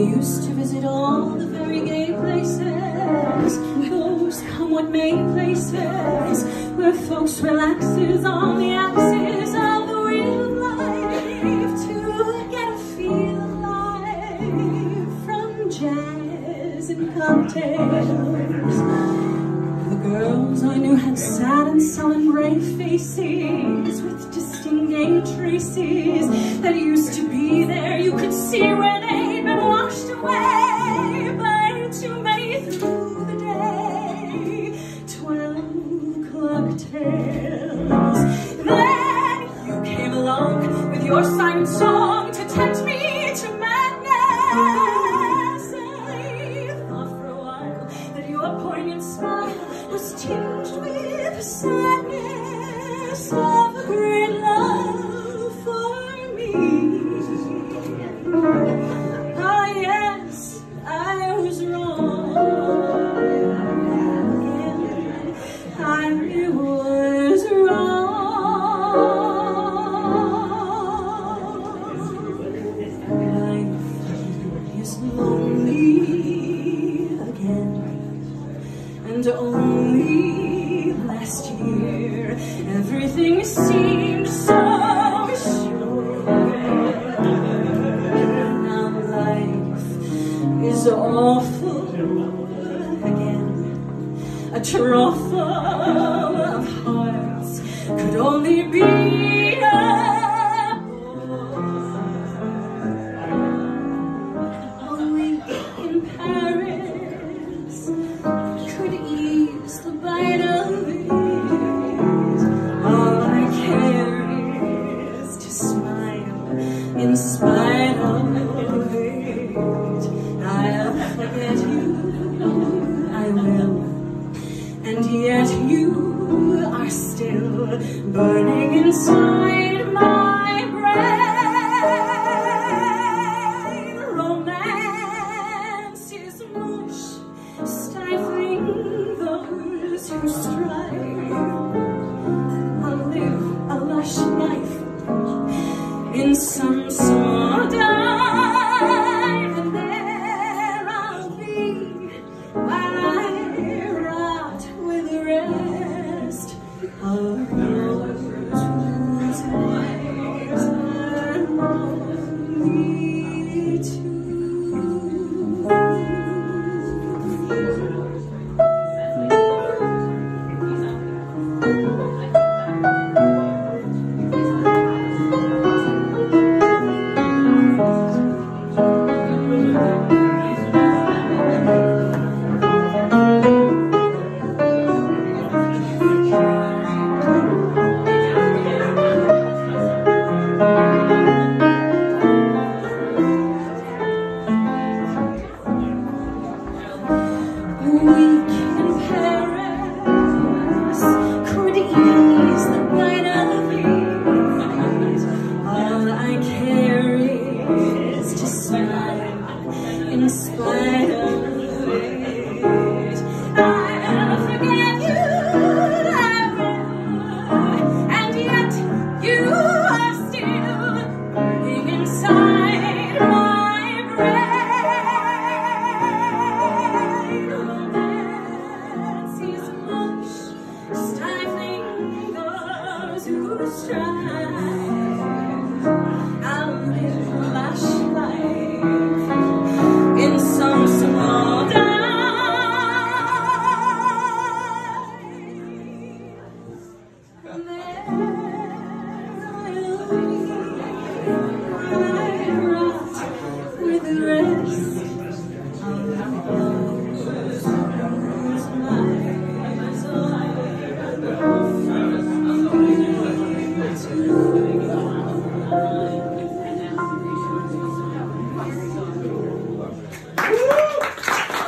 used to visit all the very gay places, those come what may places, where folks relaxes on the axis of the wheel of life to get a feel alive from jazz and cocktails. The girls I knew had sad and sullen brave faces with distinct gay traces that used to be there. You could see where they'd been washed away by too many through the day 12 o'clock tales. Then you came along with your silent song to tempt me to madness. I thought for a while that your poignant smile was tinged with the sadness of a great love for me. Ah, yes, I was wrong. I was wrong. Life is lonely again. And only last year, everything seemed so sure. Now life is awful again. A trough of hearts could only be a bore. Only in Paris could ease the bite of it. All I care is to smile in spite of it. I'll forget you, I will, and yet you are still burning inside my brain. Romance is mush, stifling those who strive. I'll live a lush life in some small dive, and there I'll be while I rot with the rest of those whose eyes are lonely too. In spite of it.